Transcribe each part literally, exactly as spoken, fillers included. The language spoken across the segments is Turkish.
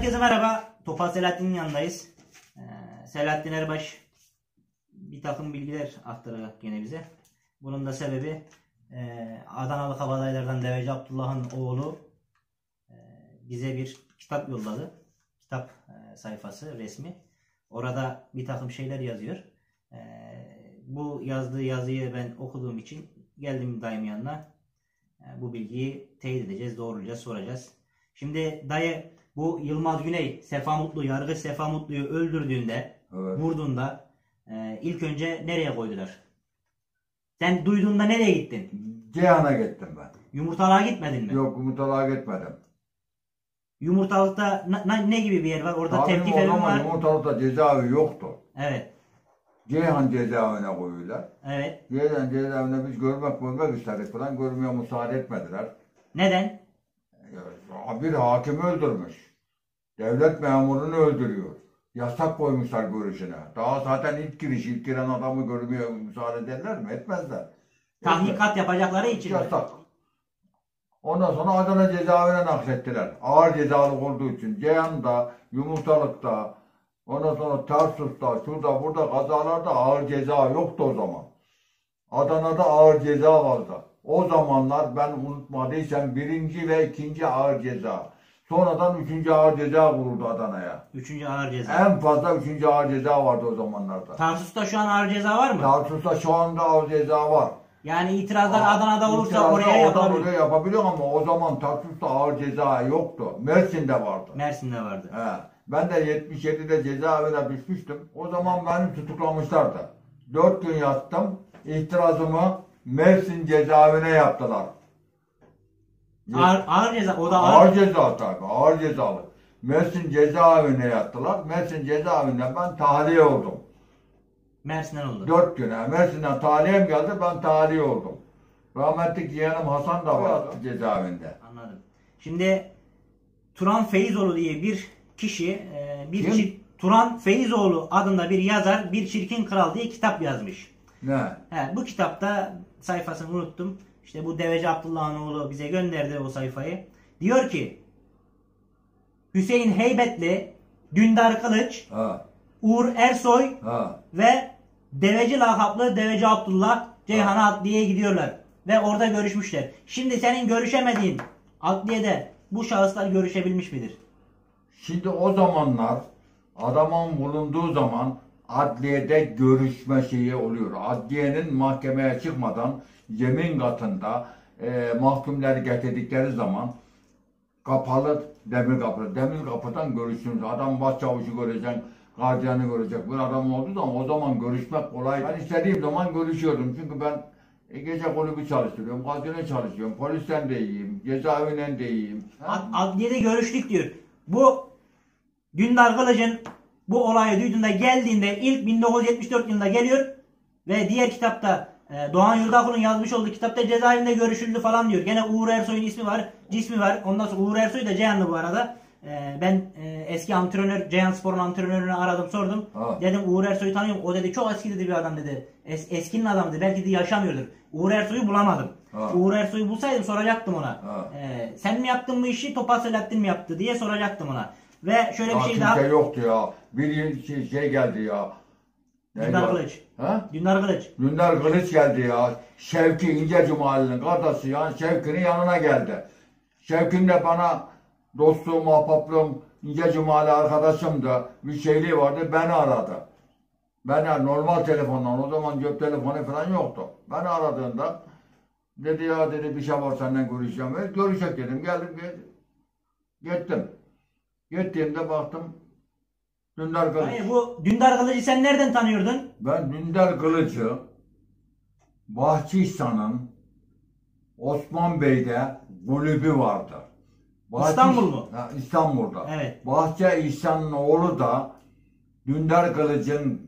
Herkese merhaba. Topal Selahattin'in yanındayız. Ee, Selahattin Erbaş bir takım bilgiler aktaracak gene bize. Bunun da sebebi e, Adanalı kabadayılardan Deveci Abdullah'ın oğlu e, bize bir kitap yolladı. Kitap e, sayfası resmi. Orada bir takım şeyler yazıyor. E, bu yazdığı yazıyı ben okuduğum için geldim dayım yanına. E, bu bilgiyi teyit edeceğiz, doğrulayacağız, soracağız. Şimdi dayı, bu Yılmaz Güney Sefa Mutlu, Yargıç Sefa Mutlu'yu öldürdüğünde, evet, vurduğunda e, ilk önce nereye koydular? Sen duyduğunda nereye gittin? Ceyhan'a gittim ben. Yumurtalığa gitmedin mi? Yok, Yumurtalığa gitmedim. Yumurtalıkta ne, ne gibi bir yer var? Orada tepki falan var. Yumurtalıkta cezaevi yoktu. Evet. Ceyhan cezaevine koyuyorlar. Evet. Ceyhan cezaevine biz görmek görmek istedik falan, görmeye müsaade etmediler. Neden? Bir hakim öldürmüş. Devlet memurunu öldürüyor. Yasak koymuşlar görüşüne. Daha zaten ilk giriş, ilk giren adamı görmeye müsaade ederler mi? Etmezler. Tahkikat yapacakları için. Yasak. Ondan sonra Adana cezaevine naklettiler. Ağır cezalık olduğu için. Ceyhan'da, Yumurtalık'ta, ondan sonra Tarsus'ta, şurada burada kazalarda ağır ceza yoktu o zaman. Adana'da ağır ceza vardı. O zamanlar ben unutmadıysam birinci ve ikinci ağır ceza. Sonradan üçüncü ağır ceza vuruldu Adana'ya. Üçüncü ağır ceza. En fazla üçüncü ağır ceza vardı o zamanlarda. Tarsus'ta şu an ağır ceza var mı? Tarsus'ta şu anda ağır ceza var. Yani itirazlar Aa, Adana'da olursa itirazlar oraya yapabilir. Oraya yapabiliyor ama o zaman Tarsus'ta ağır ceza yoktu. Mersin'de vardı. Mersin'de vardı. He. Ben de yetmiş yedide cezaevine düşmüştüm. O zaman beni tutuklamışlardı. Dört gün yattım. İtirazımı Mersin cezaevine yaptılar. Ağır, ağır ceza, o da ağır. Ağır ceza tabii, ağır cezalı. Mersin cezaevine yattılar. Mersin cezaevinden ben tahliye oldum. Mersin'den oldu. Dört güne. Mersin'den tahliyem geldi, ben tahliye oldum. Rahmetli yeğenim Hasan da vardı cezaevinde. Anladım. Şimdi Turan Feyzoğlu diye bir kişi, bir Kim? Çir Turan Feyzoğlu adında bir yazar, Bir Çirkin Kral diye kitap yazmış. Ne? He, bu kitapta, sayfasını unuttum. İşte bu Deveci Abdullah'ın oğlu bize gönderdi o sayfayı. Diyor ki Hüseyin Heybetli, Dündar Kılıç, ha, Uğur Ersoy, ha, ve Deveci lakaplı Deveci Abdullah Ceyhan'a adliyeye gidiyorlar. Ve orada görüşmüşler. Şimdi senin görüşemediğin adliyede bu şahıslar görüşebilmiş midir? Şimdi o zamanlar adamın bulunduğu zaman adliyede görüşme şeyi oluyor. Adliyenin mahkemeye çıkmadan yemin katında e, mahkumları getirdikleri zaman kapalı demir kapı. Demir kapıdan görüşsünüz. Adam başçavuşu görecek, gardiyanı görecek. Bir adam olduğu zaman o zaman görüşmek kolay. Ben istediğim zaman görüşüyordum. Çünkü ben e, gece kulübü çalıştırıyorum, gazete çalışıyorum, polisten de iyiyim, cezaevinden de iyiyim. Ad adliyede görüştük diyor. Bu Dündar Kılıç'ın bu olayı duyduğunda, geldiğinde ilk bin dokuz yüz yetmiş dört yılında geliyor ve diğer kitapta e, Doğan Yurdakul'un yazmış olduğu kitapta cezaevinde görüşüldü falan diyor. Gene Uğur Ersoy'un ismi var, cismi var. Ondan sonra Uğur Ersoy da Ceyhanlı bu arada. E, ben e, eski antrenör, Ceyhan Spor'un antrenörünü aradım, sordum. Ha. Dedim Uğur Ersoy'u tanıyorum. O dedi çok eski dedi bir adam dedi. Es, eskinin adamdı. Belki de yaşamıyordur. Uğur Ersoy'u bulamadım. Ha. Uğur Ersoy'u bulsaydım soracaktım ona. E, sen mi yaptın bu işi, Topal Selahattin mi yaptı diye soracaktım ona. Ve şöyle ya bir şey daha. Yoktu ya. Bir şey, şey geldi ya. Dündar Kılıç. Ha? Dündar Kılıç. Dündar Kılıç geldi ya. Şevki İnce Cumali'nin kardeşi ya. Şevki'nin yanına geldi. Şevki'nin de bana dostluğum, ahbaplığım, İnce Cumali arkadaşımdı. Bir şeyliği vardı. Beni aradı. Ben normal telefondan, o zaman cep telefonu falan yoktu. Beni aradığında dedi ya dedi bir şey var senden görüşeceğim. Evet, görüşecek dedim. Geldim geldim. Gittim. Gittiğimde baktım Dündar Kılıç. Hayır, bu Dündar Kılıç'ı sen nereden tanıyordun? Ben Dündar Kılıç'ı Bahçeşehir'in Osman Bey'de kulübü vardı. Bahçe, İstanbul mu? Ha, İstanbul'da. Evet. Bahçeşehir'in oğlu da Dündar Kılıç'ın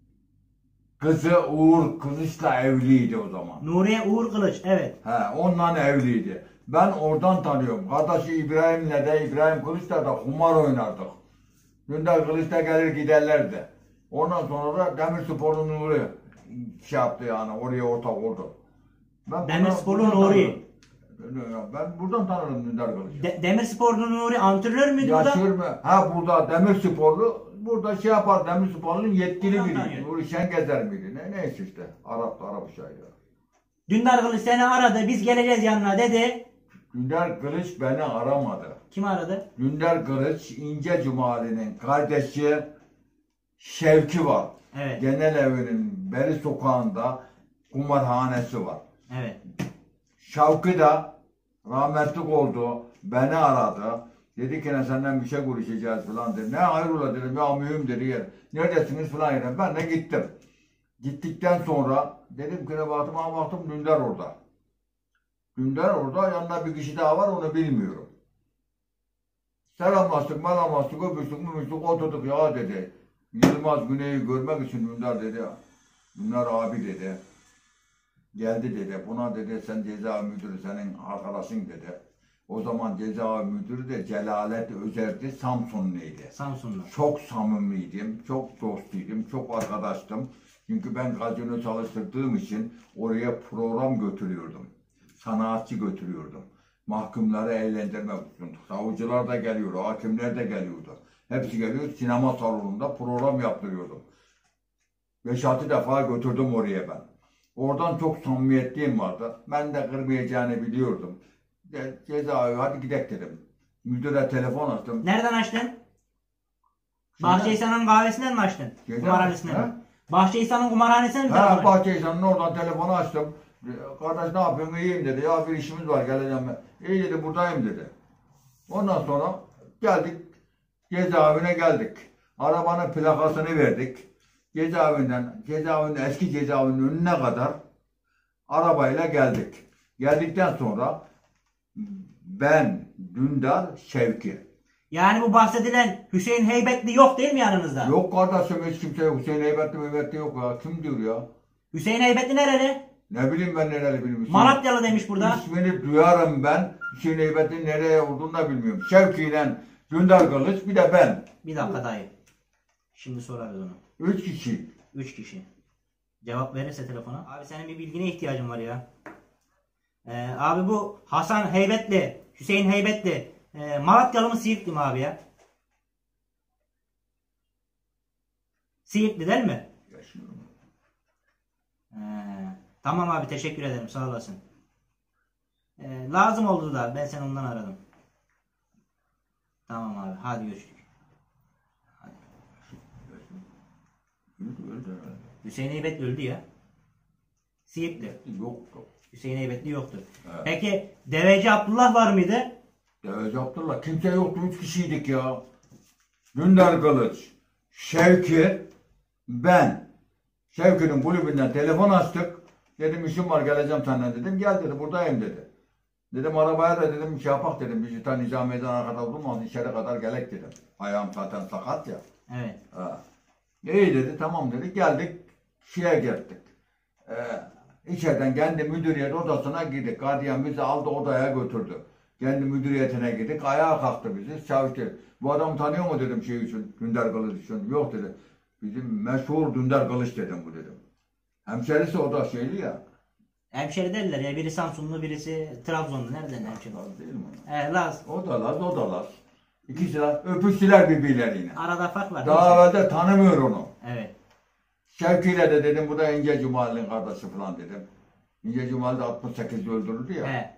kızı Uğur Kılıç'la evliydi o zaman. Nuriye Uğur Kılıç, evet. He, onunla evliydi. Ben oradan tanıyorum. Kardeşi İbrahim'le de İbrahim Kılıç'la da kumar oynardık. Dündar Kılıç'ta gelir giderlerdi. Ondan sonra da Demirspor'un Nuri şey yaptı yani, oraya ortak oldu. Demirspor'un Nuri. Ben buradan tanırım Dündar Kılıç'ı. De Demirsporlu Nuri antrenör müydü burada? Yaşır mı? Ha burada Demirsporlu, burada şey yapar, Demirsporlu'nun yetkili Tamam, biri. tanıyorum. Nuri Şengezer miydi? Ne, neyse işte. Arap, Arap uşağıydı. Dündar Kılıç seni aradı. Biz geleceğiz yanına dedi. Dündar Kılıç beni aramadı. Kim aradı? Dündar Kılıç, İnce Cumali'nin kardeşi Şevki var. Evet. Genel evinin Beri sokağında kumarhanesi var. Evet. Şevki de rahmetlik oldu. Beni aradı. Dedi ki ne senden bir şey konuşacağız falan dedi. Ne hayrola dedim ya mühim dedi yer. Neredesiniz falan dedim. Ben de gittim. Gittikten sonra dedim ki ne baktım ama baktım Dündar orada. Dündar orada, yanında bir kişi daha var, onu bilmiyorum. Selamlaştık, melamlaştık, öpüştük, mümüştük, oturduk ya dedi. Yılmaz Güney'i görmek için Dündar dedi. Dündar abi dedi. Geldi dedi. Buna dedi sen cezaevi müdürü, senin arkadaşın dedi. O zaman cezaevi müdürü de Celalet Özer'di, Samsunluydu. Samsunlu. Çok samimiydim, çok dostuydum, çok arkadaştım. Çünkü ben gazino çalıştırdığım için oraya program götürüyordum. Sanatçı götürüyordum. Mahkumları eğlendirmek için. Savcılar da geliyordu, hakimler de geliyordu. Hepsi geliyor, sinema salonunda program yaptırıyordum. Beş altı defa götürdüm oraya ben. Oradan çok samimiyetliğim vardı. Ben de kırmayacağını biliyordum. Ce cezaevi, hadi gidelim dedim. Müdüre telefon açtım. Nereden açtın? Bahçehisar'ın kahvesinden mi açtın? Kumarhanesinden mi? Bahçehisar'ın kumarhanesinden mi telefon Ha, açtın? Bahçehisar'ın oradan telefonu açtım. Kardeş ne yapıyorsun, iyiyim dedi. Ya bir işimiz var, geleceğim ben. İyi dedi, buradayım dedi. Ondan sonra geldik. Cezaevine geldik. Arabanın plakasını verdik. Cezaevinden, cezaevinin, eski cezaevinin önüne kadar arabayla geldik. Geldikten sonra ben, Dündar, Şevki. Yani bu bahsedilen Hüseyin Heybetli yok değil mi yanınızda? Yok kardeşim, hiç kimse yok. Hüseyin Heybetli Heybetli yok ya. Kim diyor ya? Hüseyin Heybetli nereli? Ne bileyim ben nereli bilmiyorum. Malatyalı demiş burada. İsmini duyarım ben. Hüseyin Heybetli'nin nereye olduğunu da bilmiyorum. Şevki ile Dündar Kılıç, bir de ben. Bir dakika dayı. Şimdi sorarız onu. Üç kişi. Üç kişi. Cevap verirse telefona. Abi senin bir bilgine ihtiyacım var ya. Ee, abi bu Hasan Heybetli, Hüseyin Heybetli e, Malatyalı mı Siirtli mi abi ya? Siirtli değil mi? Yaşıyorum. Ee, tamam abi, teşekkür ederim, sağ olasın. Ee, lazım oldu da ben seni ondan aradım. Tamam abi, hadi görüşürüz. Hadi. Hüseyin Heybetli öldü ya. Siirtli. Yok yok. Hüseyin Heybetli yoktu. Evet. Peki Deveci Abdullah var mıydı? Deveci Abdullah, kimse yoktu, üç kişiydik ya. Dündar Kılıç, Şevki, ben. Şevki'nin kulübünden telefon açtık. Dedim işim var, geleceğim senden dedim. Gel dedi, buradayım dedi. Dedim arabaya da dedim şey yapak dedim. Bizi ta Nizamiye'den arkada olmaz, içeri kadar gelek dedim. Ayağım zaten sakat ya. Evet. Ha. İyi dedi, tamam dedi. Geldik, şeye gittik. Ee, içeriden kendi müdüriyet odasına gittik. Gardiyan bizi aldı, odaya götürdü. Kendi müdüriyetine gittik. Ayağa kalktı bizi. Çavuştu. Bu adamı tanıyor mu dedim şey için. Dündar Kılıç için. Yok dedi. Bizim meşhur Dündar Kılıç dedim bu dedim. Hemşerisi o da şeyli ya. Hemşeri derler ya, biri Samsunlu birisi Trabzonlu. Nereden hemşeri? Laz değil mi? He, Laz. O da Laz, o da Laz. İkisi de öpüştüler birbirleriyle. Arada fark var. Daha evvel de tanımıyor onu. Evet. Şevki'yle de dedim bu da İnce Cumali'nin kardeşi falan dedim. İnce Cumali de altmış sekizde öldürüldü ya. He.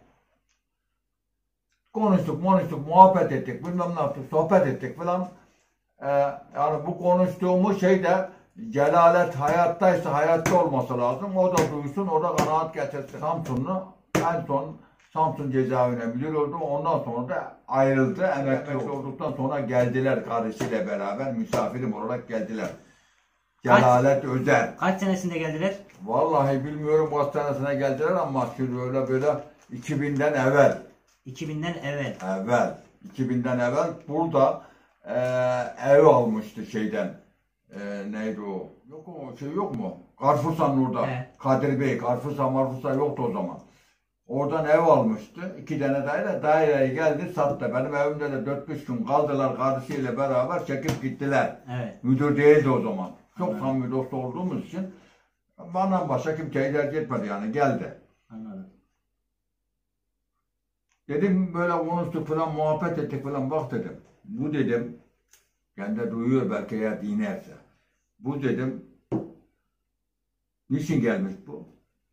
Konuştuk, konuştuk, muhabbet ettik, bilmem ne yaptık, sohbet ettik falan. Ee, yani bu konuştuğumuz şey de Celalet hayattaysa hayatta olması lazım. O da duysun, o da kanaat getirsin. Samsunlu en son Samsun cezaevine müdür oldu. Ondan sonra da ayrıldı. Emekli olduktan sonra geldiler karısıyla beraber. Misafirim olarak geldiler. Celalet Özer. Kaç senesinde geldiler? Vallahi bilmiyorum kaç senesine geldiler ama şimdi öyle böyle iki binden evvel. iki binden evvel. Evvel. iki binden evvel burada e, ev almıştı şeyden. E, neydi o? Yok o şey yok mu? Karfursan'ın orada. He. Kadir Bey, Karfursan, Marfursan yoktu o zaman. Oradan ev almıştı. İki tane daire. Daireye geldi sattı. Benim evimde de dört beş gün kaldılar kardeşiyle beraber çekip gittiler. Evet. Müdür değildi o zaman. Çok Anladım. samimi dost olduğumuz için bana başka kimseyi tercih etmedi yani geldi. Anladım. Dedim böyle konuştuk falan, muhabbet ettik falan, bak dedim. Bu dedim, kendi duyuyor belki ya dinlerse. Bu dedim, niçin gelmiş bu?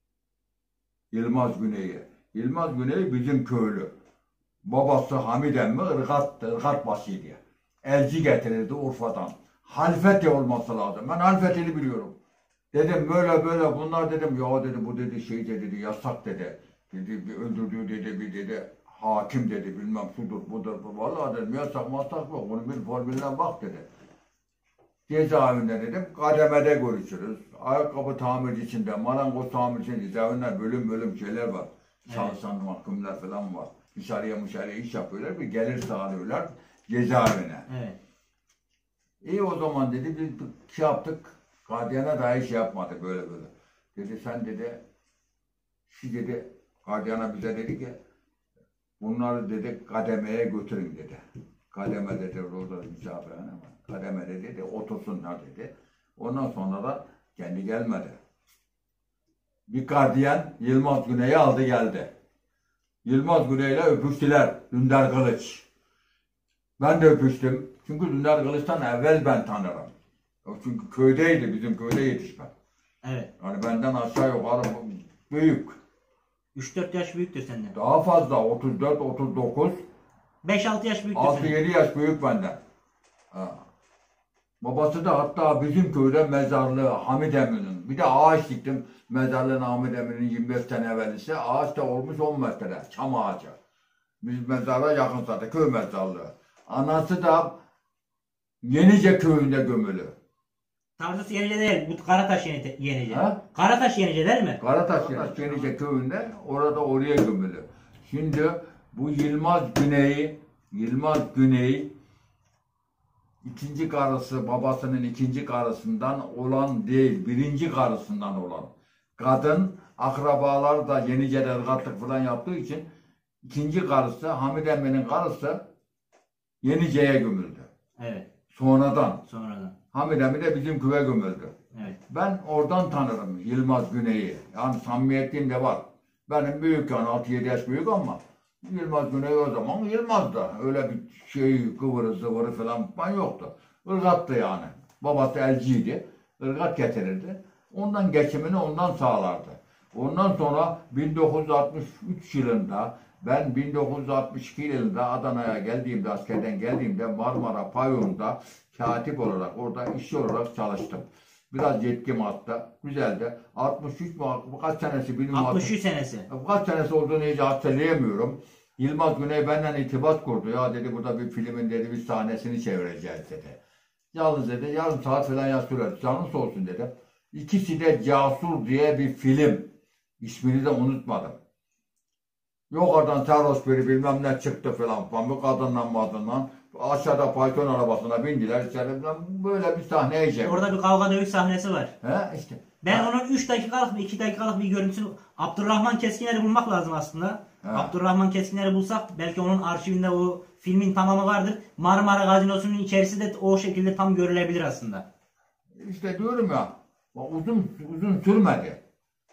Yılmaz Güney'e. Yılmaz Güney bizim köylü. Babası Hamid emmi ırgattı, ırgat başıydı. Elci getirirdi Urfa'dan. Halfeti olması lazım. Ben halfetini biliyorum. Dedim böyle böyle bunlar dedim, ya dedi bu dedi şey dedi yasak dedi. Dedi bir öldürdüğü dedi bir dedi hakim dedi bilmem şudur budur. Vallahi dedim yasak masak yok. Onun bir formülüne bak dedi. Cezaevinde dedim kademede görüşürüz. Ayakkabı tamircisinde, marangoz tamircisinde cezaevinden bölüm bölüm şeyler var. Evet. Çalışan mahkumlar falan var. Dışarıya dışarıya iş yapıyorlar, bir gelir sağlıyorlar cezaevine. Evet. İyi o zaman dedi biz şey yaptık. Gardiyana dahi şey yapmadı böyle böyle. Dedi sen dedi, şu dedi, gardiyana bize dedi ki, bunları dedi kademeye götürün dedi. Kademe dedi, orada misafirhane var. Kademede dedi, otursunlar dedi. Ondan sonra da kendi gelmedi. Bir gardiyan Yılmaz Güney'i aldı geldi. Yılmaz Güney'le öpüştüler, Dündar Kılıç. Ben de öpüştüm. Çünkü Dündar Kılıç'tan evvel ben tanırım. Çünkü köydeydi, bizim köyde yetişme. Evet. Yani benden aşağı yukarı büyük. üç dört yaş büyüktür senden. Daha fazla, otuz dört otuz dokuz. beş altı yaş büyüktür altı yedi yaş büyük benden. Ha. Babası da hatta bizim köyde mezarlığı Hamid Emin'in. Bir de ağaç diktim. Mezarlığın Hamid Emin'in yirmi beş sene evvelisi. Ağaç da olmuş on metre. Çam ağacı. Biz mezara yakın zaten. Köy mezarlığı. Anası da Yenice köyünde gömülü. Tarlası Yenice değil. Bu Karataş Yenice. Ha? Karataş Yenice değil mi? Karataş Yenice, Yenice köyünde. Orada oraya gömülü. Şimdi bu Yılmaz Güney, Yılmaz Güney ikinci karısı, babasının ikinci karısından olan değil, birinci karısından olan. Kadın, akrabalar da Yenice'de ırgatlık falan yaptığı için ikinci karısı, Hamid Emmi'nin karısı Yenice'ye gömüldü. Evet. Sonradan. Sonradan. Hamid Emmi de bizim köye gömüldü. Evet. Ben oradan tanırım Yılmaz Güney'i. Yani samimiyetim de var. Benim büyük yani altı yedi yaş büyük ama Yılmaz Güney o zaman Yılmaz da. Öyle bir şey kıvırı zıvırı falan yoktu. Irgattı yani. Babası elciydi. Irgat getirirdi. Ondan geçimini ondan sağlardı. Ondan sonra bin dokuz yüz altmış üç yılında ben bin dokuz yüz altmış iki yılında Adana'ya geldiğimde, askerden geldiğimde Marmara Pavyon'da katip olarak, orada işçi olarak çalıştım. Biraz yetkim hatta. Güzeldi. altmış üç mu? Kaç senesi bilmiyorum. altmış üç senesi. Kaç senesi olduğunu iyice hatırlayamıyorum. Yılmaz Güney benden irtibat kurdu. Ya dedi burada bir filmin dedi bir sahnesini çevireceğiz dedi. Yalnız dedi yarım saat falan ya sürer. Canınız olsun dedi. İkisi de Cesur diye bir film. İsmini de unutmadım. Yok oradan sarhoş biri bilmem ne çıktı falan. Pamuk kadınla madınla. Aşağıda fayton arabasına bindiler. İçeri böyle bir sahneye çekti. Orada bir kavga dövüş sahnesi var. He işte. Ben ha. onun üç dakikalık mı iki dakikalık bir görüntüsünü Abdurrahman Keskiner'i bulmak lazım aslında. He. Abdurrahman Keskiner'i bulsak belki onun arşivinde o filmin tamamı vardır. Marmara Gazinosu'nun içerisi de o şekilde tam görülebilir aslında. İşte diyorum ya uzun uzun sürmedi.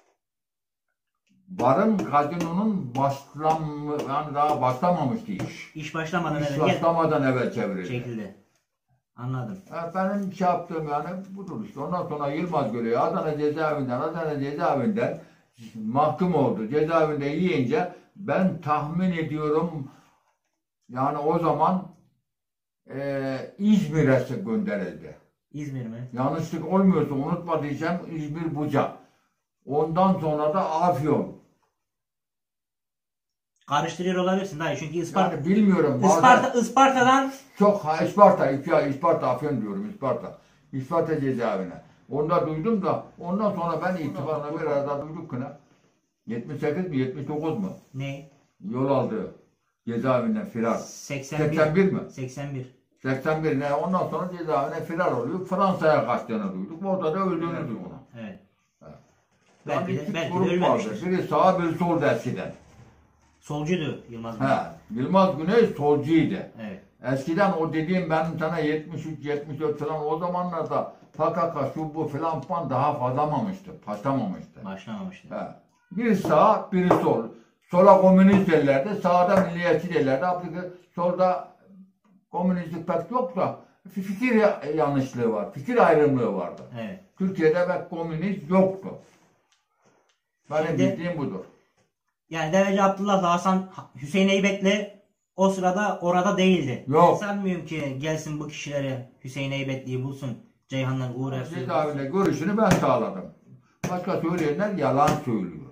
Barın gazinonun başlam yani daha başlamamıştı iş. İş başlamadan iş evvel. başlamadan evvel çevrildi. Çekildi. Anladım. Ya benim şey yaptığım yani budur işte. Ondan sonra Yılmaz Güney Adana cezaevinden Adana cezaevinden mahkum oldu. Cezaevinde yiyince ben tahmin ediyorum yani o zaman e, İzmir'e gönderildi. İzmir mi? Yanlışlık olmuyorsa unutma diyeceğim İzmir Buca. Ondan sonra da Afyon. Karıştırıyor olabilirsin dayı çünkü Isparta. Yani bilmiyorum. Isparta, Isparta'dan. Çok ha Isparta, Isparta Afyon diyorum Isparta. Isparta cezaevine. Onda duydum da ondan sonra ben itibarla bir arada duyduk ki ne? yetmiş sekiz mi yetmiş dokuz mu? Ne? Yol aldı. Cezaevinden firar. seksen bir. seksen bir mi? seksen bir. seksen bir ne? Ondan sonra cezaevine firar oluyor. Fransa'ya kaçtığını duyduk. Orada da öldüğünü evet. duyduk ona. Evet. Belki de, belki de ölmemiştir. Biri sağa biri sol eskiden. Solcuydu Yılmaz Güney. He, Yılmaz Güney solcuydu. Evet. Eskiden o dediğim benim sana yetmiş üç yetmiş dört falan o zamanlarda P K K şu bu falan falan daha fazlamamıştı. Patlamamıştı. Başlamamıştı. He. Biri sağ biri sol. sola komünist derlerdi, sağda milliyetçi derlerdi. Afrika solda komünistlik pek yok da fikir yanlışlığı var, fikir ayrımlığı vardı. Evet. Türkiye'de pek komünist yoktu. Benim Şimdi- bildiğim budur. Yani Deveci Abdullah'la Hasan Hüseyin Heybetli o sırada orada değildi. Yok. Sanmıyorum ki gelsin bu kişileri Hüseyin Heybetli'yi bulsun. Ceyhan'dan Uğur Ersoy'u bulsun. Cezaevinde görüşünü ben sağladım. Başka söyleyenler yalan söylüyor.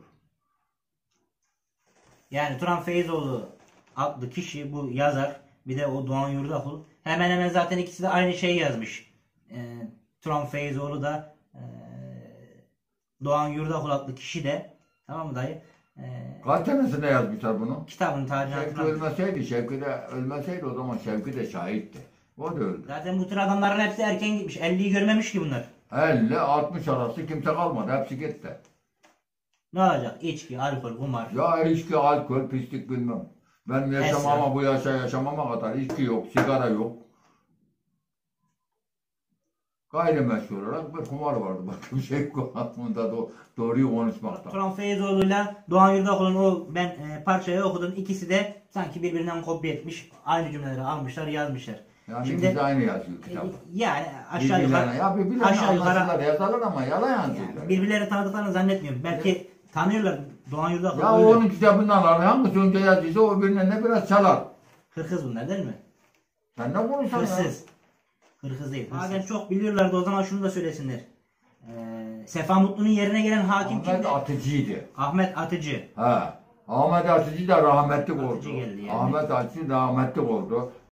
Yani Turan Feyzoğlu adlı kişi, bu yazar, bir de o Doğan Yurdakul, hemen hemen zaten ikisi de aynı şeyi yazmış. Ee, Turan Feyzoğlu da e, Doğan Yurdakul adlı kişi de, tamam mı dayı? Ee, Kaç senesinde yazmışlar bunu? kitabın tarihini Şevki hatırlamıyorum. ölmeseydi, Şevki de ölmeseydi o zaman Şevki de şahitti. O da öldü. Zaten bu tür adamların hepsi erken gitmiş. elliyi görmemiş ki bunlar. elli altmış arası kimse kalmadı. Hepsi gitti. Ne olacak? İçki, alkol, kumar. Ya içki, alkol, pislik bilmem. Ben yaşamama, bu yaşa yaşamama kadar içki yok, sigara yok. Gayrimeşru olarak bir kumar vardı. Başka bir şey yok aslında do doğruyu konuşmakta. Turan Feyzoğlu'yla Doğan Yurdakul'un o ben e, parçayı okudum. İkisi de sanki birbirinden kopya etmiş. Aynı cümleleri almışlar, yazmışlar. Yani Şimdi- ikisi aynı yazıyor kitap. Yani aşağı Birbirlerine, yukarı ya birbirlerine aşağı yukarı anlaşırlar, yazarlar ama yalan yazıyorlar. yani birbirleri tanıdıklarını zannetmiyorum. Belki tanıyorlar Doğan Yurdakul. Ya öyle. onun kitabından alır, hangisi önce yazdıysa o birbirine biraz çalar. Hırkız bunlar değil mi? Sen ne konuşuyorsun ya? Hırsız. Hırkız değil. Madem çok biliyorlardı o zaman şunu da söylesinler. Ee, Sefa Mutlu'nun yerine gelen hakim Ahmet kimdi? Atıcı'ydı. Ahmet Atıcı. Ha. Ahmet Atıcı da rahmetlik oldu. Atıcı geldi yani. Ahmet Atıcı da rahmetlik oldu.